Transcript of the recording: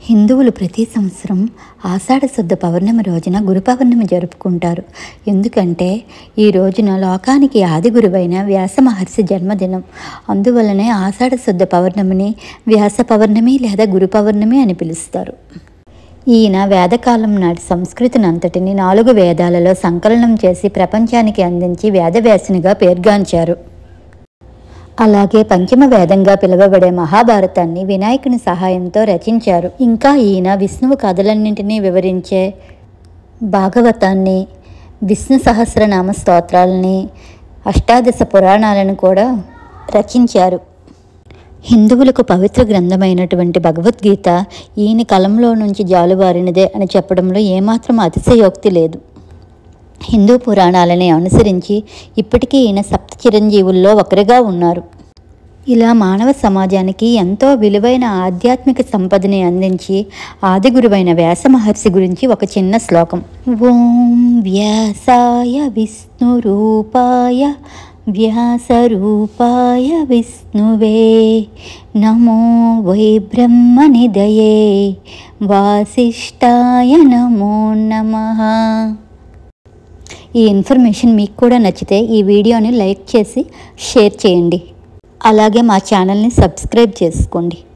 హిందువులు ప్రతి సంవత్సరం ఆషాఢ శుద్ధ పౌర్ణమి రోజున గురు పౌర్ణమి జరుపుకుంటారు. ఎందుకంటే ఈ రోజున లోకానికి ఆది గురువైన వ్యాస మహర్షి జన్మదినం. అందువలనే ఆషాఢ శుద్ధ పౌర్ణమిని వ్యాస పౌర్ణమి లేదా గురు పౌర్ణమి అని పిలుస్తారు. ఈయన వేదకాలం నాటి సంస్కృతిని అంతటిని 4 వేదాలలో సంకలనం చేసి ప్రపంచానికి అందించి వేదవ్యాసునిగా పేర్గాంచారు. అలాగే పంచమ వేదంగా పిలువబడే మహాభారతాన్ని వినాయకుని సహాయంతో రచించారు. ఇంకా ఈయన విష్ణువు కథలన్నింటినీ వివరించే భాగవతాన్ని, విష్ణు సహస్రనామ స్తోత్రాలని, అష్టాదశ పురాణాలను కూడా రచించారు. హిందువులకు పవిత్ర గ్రంథమైనటువంటి భగవద్గీత ఈయన కలంలో నుంచి జాలువారినదే అని చెప్పడంలో ఏమాత్రం అతిశయోక్తి లేదు. హిందూ పురాణాలని అనుసరించి ఇప్పటికీ ఈయన సప్త చిరంజీవుల్లో ఒకరిగా ఉన్నారు. ఇలా మానవ సమాజానికి ఎంతో విలువైన ఆధ్యాత్మిక సంపదని అందించి ఆది గురువైన వ్యాస మహర్షి గురించి ఒక చిన్న శ్లోకం. ఓం వ్యాసాయ విష్ణురూపాయ వ్యాసరూపాయ విష్ణువే నమో వై బ్రహ్మనిధయే వాసిష్ఠాయ నమో నమః. ఈ ఇన్ఫర్మేషన్ మీకు కూడా నచ్చితే ఈ వీడియోని లైక్ చేసి షేర్ చేయండి. అలాగే మా ఛానల్ని సబ్స్క్రైబ్ చేసుకోండి.